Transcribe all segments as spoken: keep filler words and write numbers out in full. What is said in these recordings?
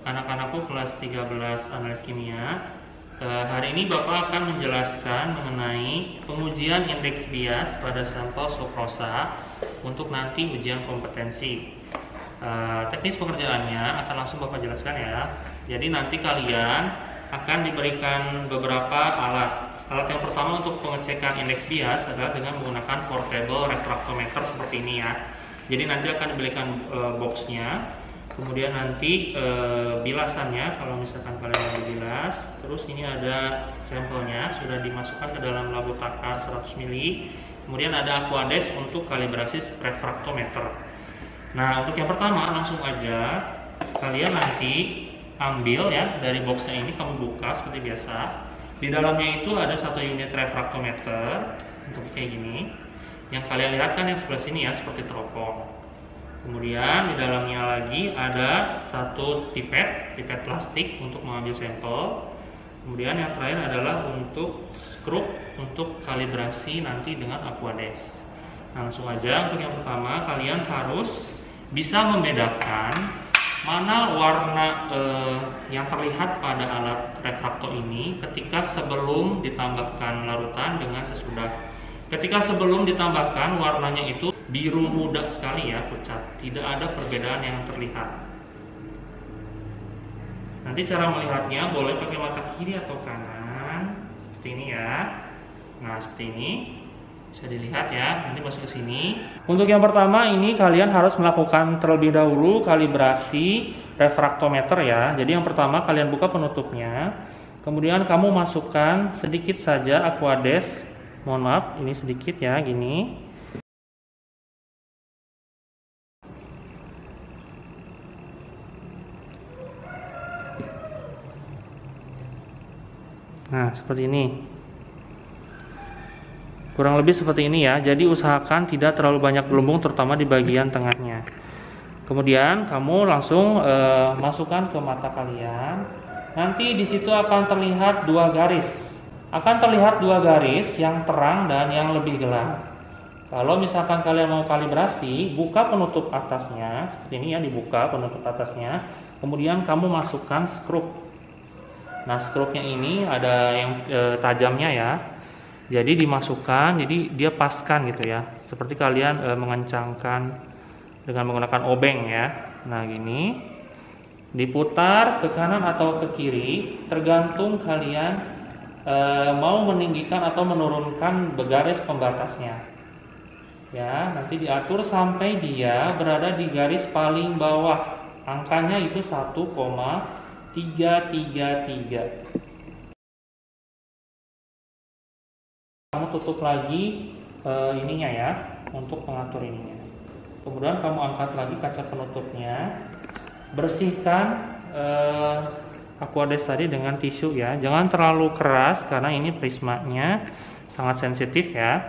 anak-anakku kelas tiga belas analis kimia. Eh, hari ini Bapak akan menjelaskan mengenai pengujian indeks bias pada sampel sukrosa untuk nanti ujian kompetensi. Eh, teknis pekerjaannya akan langsung Bapak jelaskan ya. Jadi nanti kalian akan diberikan beberapa alat. Alat yang pertama untuk pengecekan indeks bias adalah dengan menggunakan portable refraktometer seperti ini ya. Jadi nanti akan diberikan e, boxnya, kemudian nanti e, bilasannya kalau misalkan kalian mau bilas. Terus ini ada sampelnya sudah dimasukkan ke dalam labu takar seratus mililiter. Kemudian ada Aquades untuk kalibrasi refraktometer. Nah untuk yang pertama langsung aja kalian nanti ambil ya dari boxnya ini, kamu buka seperti biasa. Di dalamnya itu ada satu unit refraktometer untuk kayak gini. Yang kalian lihat kan yang sebelah sini ya seperti teropong. Kemudian di dalamnya lagi ada satu pipet, pipet plastik untuk mengambil sampel. Kemudian yang terakhir adalah untuk skrup untuk kalibrasi nanti dengan Aquades. Nah, langsung aja untuk yang pertama kalian harus bisa membedakan mana warna eh, yang terlihat pada alat refraktor ini ketika sebelum ditambahkan larutan dengan sesudah. Ketika sebelum ditambahkan warnanya itu biru muda sekali ya, pucat, tidak ada perbedaan yang terlihat. Nanti cara melihatnya boleh pakai mata kiri atau kanan seperti ini ya. Nah seperti ini bisa dilihat ya, nanti masuk ke sini. Untuk yang pertama ini kalian harus melakukan terlebih dahulu kalibrasi refraktometer ya. Jadi yang pertama kalian buka penutupnya, kemudian kamu masukkan sedikit saja Aquades. Mohon maaf, ini sedikit ya, gini. Nah, seperti ini. Kurang lebih seperti ini ya. Jadi usahakan tidak terlalu banyak gelembung terutama di bagian tengahnya. Kemudian kamu langsung eh, masukkan ke mata kalian. Nanti di situ akan terlihat dua garis. Akan terlihat dua garis yang terang dan yang lebih gelap. Kalau misalkan kalian mau kalibrasi, buka penutup atasnya seperti ini ya, dibuka penutup atasnya. Kemudian kamu masukkan skrup. Nah, skrupnya ini ada yang eh, tajamnya ya. Jadi dimasukkan, jadi dia paskan gitu ya. Seperti kalian e, mengencangkan dengan menggunakan obeng ya. Nah gini, diputar ke kanan atau ke kiri, tergantung kalian e, mau meninggikan atau menurunkan garis pembatasnya. Ya, nanti diatur sampai dia berada di garis paling bawah. Angkanya itu satu koma tiga tiga tiga. Kamu tutup lagi e, ininya ya untuk pengatur ininya. Kemudian kamu angkat lagi kaca penutupnya, bersihkan e, Aquades tadi dengan tisu ya. Jangan terlalu keras karena ini prismanya sangat sensitif ya.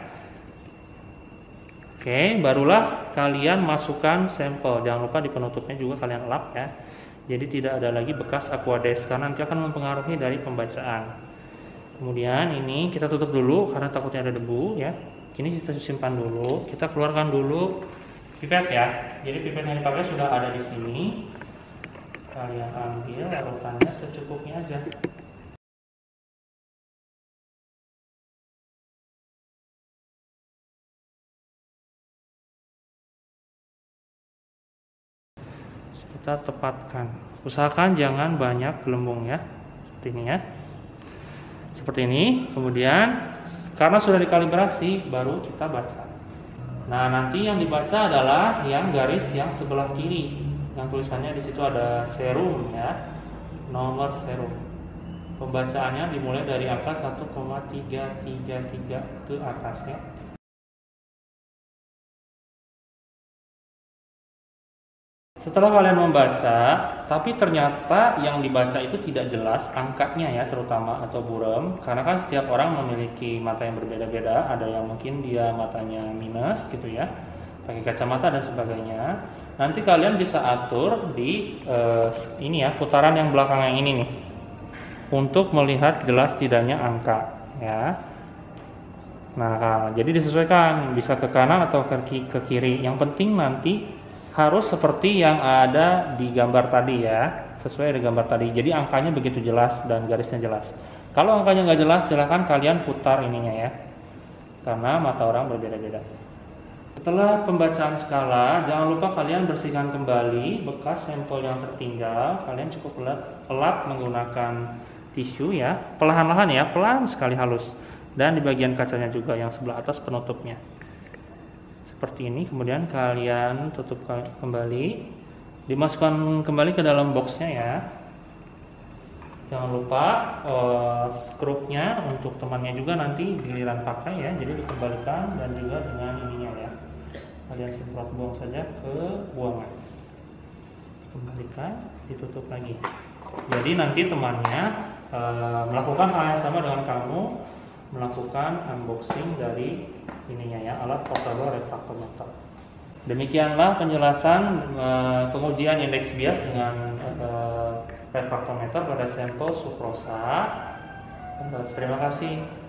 Oke, barulah kalian masukkan sampel. Jangan lupa di penutupnya juga kalian lap ya. Jadi tidak ada lagi bekas Aquades karena nanti akan mempengaruhi dari pembacaan. Kemudian ini kita tutup dulu karena takutnya ada debu ya. Ini kita simpan dulu. Kita keluarkan dulu pipet ya. Jadi pipet yang dipakai sudah ada di sini. Kalian ambil larutannya secukupnya aja. Kita tepatkan. Usahakan jangan banyak gelembung ya. Seperti ini ya. Seperti ini, kemudian karena sudah dikalibrasi baru kita baca. Nah, nanti yang dibaca adalah yang garis yang sebelah kiri. Yang tulisannya di situ ada serum ya. Nomor serum. Pembacaannya dimulai dari angka satu koma tiga tiga tiga ke atasnya. Setelah kalian membaca, tapi ternyata yang dibaca itu tidak jelas angkanya ya, terutama atau buram, karena kan setiap orang memiliki mata yang berbeda-beda. Ada yang mungkin dia matanya minus gitu ya, pakai kacamata dan sebagainya. Nanti kalian bisa atur di eh, ini ya, putaran yang belakang yang ini nih, untuk melihat jelas tidaknya angka ya. Nah, jadi disesuaikan bisa ke kanan atau ke kiri. Yang penting nanti harus seperti yang ada di gambar tadi ya. sesuai dengan gambar tadi. Jadi angkanya begitu jelas dan garisnya jelas. Kalau angkanya nggak jelas, silahkan kalian putar ininya ya, karena mata orang berbeda-beda. Setelah pembacaan skala, jangan lupa kalian bersihkan kembali bekas sampel yang tertinggal. Kalian cukup lap menggunakan tisu ya, perlahan-lahan ya, pelan sekali halus. Dan di bagian kacanya juga yang sebelah atas penutupnya. Seperti ini, kemudian kalian tutup kembali. Dimasukkan kembali ke dalam boxnya ya. Jangan lupa uh, skrupnya untuk temannya juga nanti giliran pakai ya. Jadi dikembalikan dan juga dengan ininya ya. Kalian semprot buang saja ke buangan. Kembalikan, ditutup lagi. Jadi nanti temannya uh, melakukan hal yang sama dengan kamu, melakukan unboxing dari ininya ya, alat portable refraktometer. Demikianlah penjelasan uh, pengujian indeks bias dengan uh, refraktometer pada sampel sukrosa. Terima kasih.